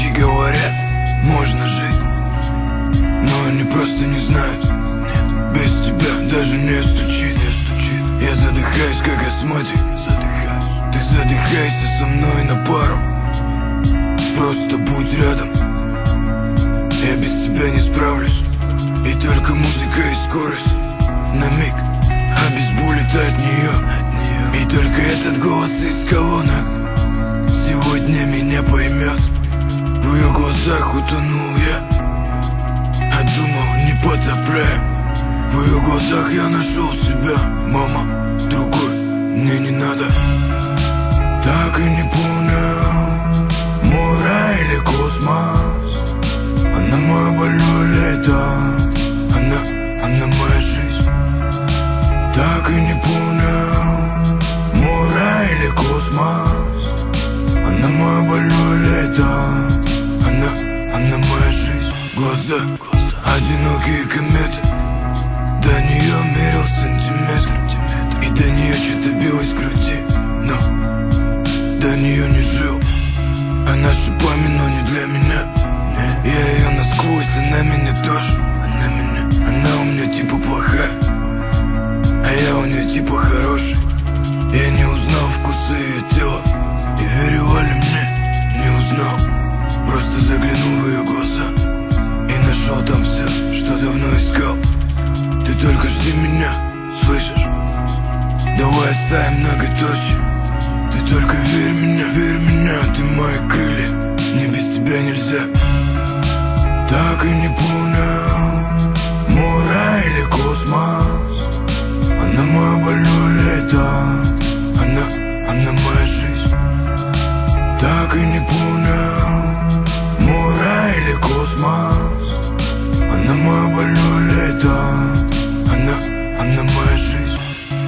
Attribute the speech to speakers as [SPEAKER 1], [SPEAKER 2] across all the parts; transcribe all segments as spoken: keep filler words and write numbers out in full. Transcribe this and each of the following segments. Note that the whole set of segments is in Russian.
[SPEAKER 1] Врачи говорят, можно жить, но они просто не знают. Без тебя даже не стучит. Я задыхаюсь, как астматик. Ты задыхайся со мной на пару. Просто будь рядом. Я без тебя не справлюсь. И только музыка и скорость на миг обезболит от нее. И только этот голос из колонок сегодня меня поймет. В ее глазах утонул я, а думал, не потопляем. В ее глазах я нашел себя. Мама, другой мне не надо. Так и не понял, мой рай или космос. Она мое больное лето, Она, она моя жизнь. Так и не понял, мой рай или космос. Она мое больное лето, Она, она моя жизнь. Глаза, одинокие кометы. До нее мерил сантиметр, и до нее что-то билось в груди, но до нее не жил. Она шипами, но не для меня. Я ее насквозь, она меня тоже. Она меня, она у меня типа плохая, а я у нее типа хороший. Я не узнал вкуса ее тела, и верила ли мне, не узнал. Просто заглянул в ее глаза и нашел там все, что давно искал. Ты только жди меня, слышишь? Давай оставим многоточие. Ты только верь в меня, верь в меня. Ты мои крылья, мне без тебя нельзя. Так и не понял, мой рай или космос. Она мое больное лето, Она, она моя жизнь. Так и не понял, мой рай или космос. Она мое больное лето, Она, она моя жизнь.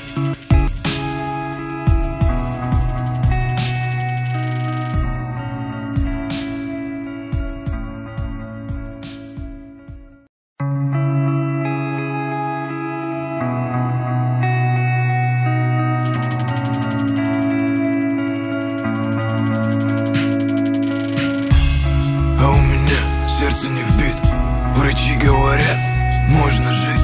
[SPEAKER 1] А у меня сердце не вбит. Врачи говорят, можно жить,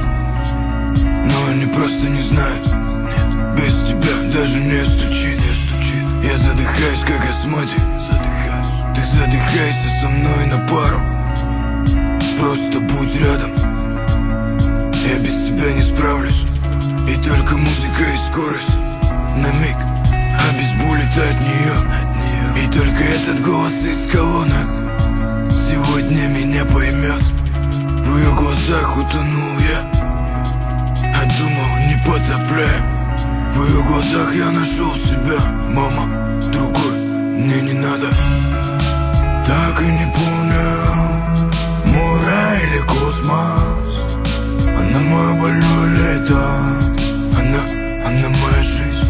[SPEAKER 1] но они просто не знают. Без тебя даже не стучит. Я задыхаюсь, как астматик. Ты задыхайся со мной на пару. Просто будь рядом. Я без тебя не справлюсь. И только музыка и скорость на миг обезболит от нее. И только этот голос из колонок сегодня меня поймет. В ее глазах утонул я, а думал, не потопляем. В ее глазах я нашел себя. Мама, другой мне не надо. Так и не понял, мой рай или космос. Она мое больное лето, Она, она моя жизнь.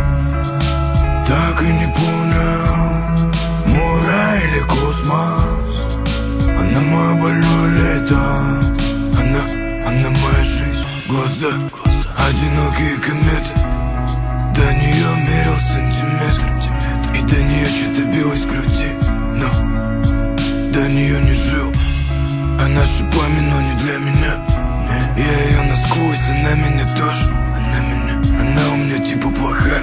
[SPEAKER 1] Так и не понял, мой рай или космос. Она мое больное лето, Она, она моя жизнь. Глаза, одинокие кометы. До нее мерил сантиметр, и до нее что-то билось в груди, но до нее не жил. Она шипами, но не для меня. Я ее насквозь, она меня тоже. Она меня, она у меня типа плохая,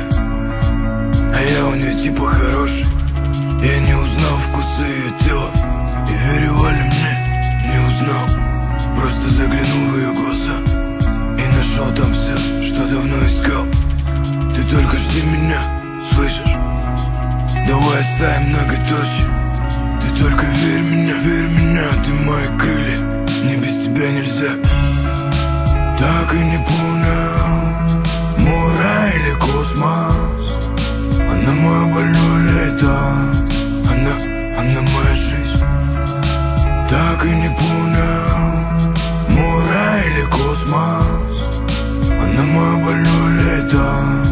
[SPEAKER 1] а я у нее типа хороший. Я не узнал вкуса ее тела, и верила ли мне, не узнал. Просто заглянул в ее глаза и нашел там все, что давно искал. Ты только жди меня, слышишь? Давай оставим многоточие. Ты только верь в меня, верь в меня. Ты мои крылья, мне без тебя нельзя. Так и не понял, мой рай или космос. Она мое больное лето, Она, она моя жизнь. Так и не понял, мой рай или космос. Она мое больное лето,